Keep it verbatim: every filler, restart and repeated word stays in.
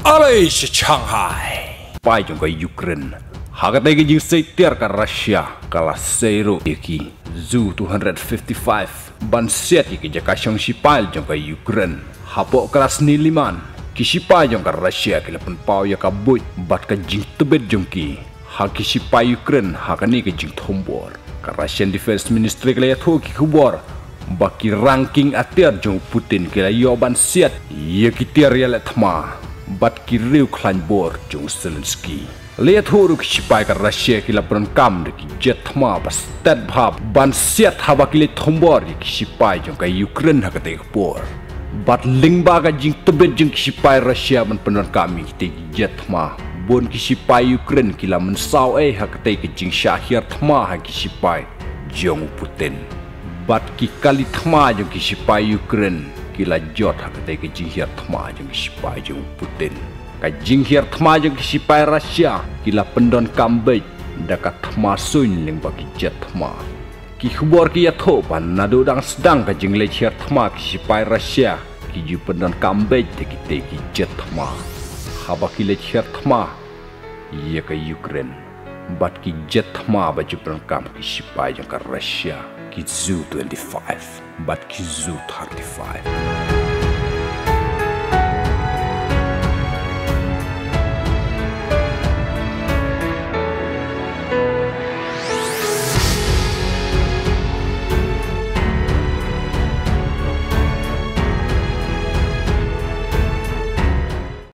Alay si Shanghai. Pai jong ka Ukraine. Hagatay ka jing seitiar ka Russia. Kala Seiro iki. Zu two fifty-five. Ban set iki jaka syong shipai jong ka Ukraine. Hapok kelas ni liman. Ki shipai jong ka Russia kila pynpaw ya ka boy. Bat ka jingtbit jong ki. Ha ki shipai Ukraine hakani ka jing thombor. Ka Russian Defense Ministry kila ya thoki kubor. Baki ranking atir jong Putin kila yoban siat. Ya ki tiar ya letma. Bat ki riu klan bor jong Zelensky. Lihat huruf shipai ka Russia kila perenkam ki jet thma bas tet bhab ban siat haba kila thombor ki shipai jong ka Ukraine hakate bor. Bat lingba ka jing tebet jong shipai Russia ban perenkam ki jet thma. Bon ki shipai Ukraine kila mensau eh hakate ki jing syahir thma ha ki shipai jong Putin. Bat ki kali thma jong ki shipai Ukraine kila jot hakate ki jing hir thma jong ki shipai jong Putin. Ka jing hir thma jong ki shipai Russia kila pendon kambej daka thma suin ling bagi jet thma. Ki khubor ki yatho pan nado dang sedang ka jing le hir thma ki shipai Russia ki ju pendon kambej te ki te ki jet thma. Haba ki le hir thma ye ka Ukraine. Bat ki jet thma ba ju pendon ki shipai jong ka Russia. Ki Zu twenty-five, but ki Zu thirty-five.